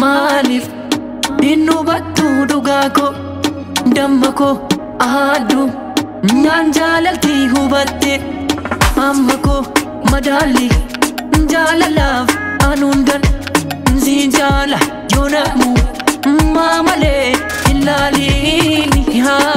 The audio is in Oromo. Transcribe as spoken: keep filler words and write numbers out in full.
Malif Innu battu dugako Dammako ahadu Nyan jalalti hubatte Ammako madali Jalalaf anundan Zinjala yonamu Mamale illali ha